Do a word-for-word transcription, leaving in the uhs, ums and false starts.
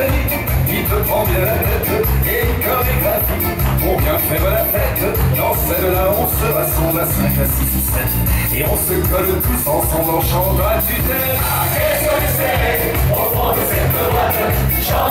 mécanique, il te prend bien la tête et une chorégraphie pour bien faire la fête. Dans celle-là, on se rassemble à cinq, à six ou sept et on se colle tous ensemble en chantant à tue-tête. Qu'est-ce que c'est au fond de cette boîte?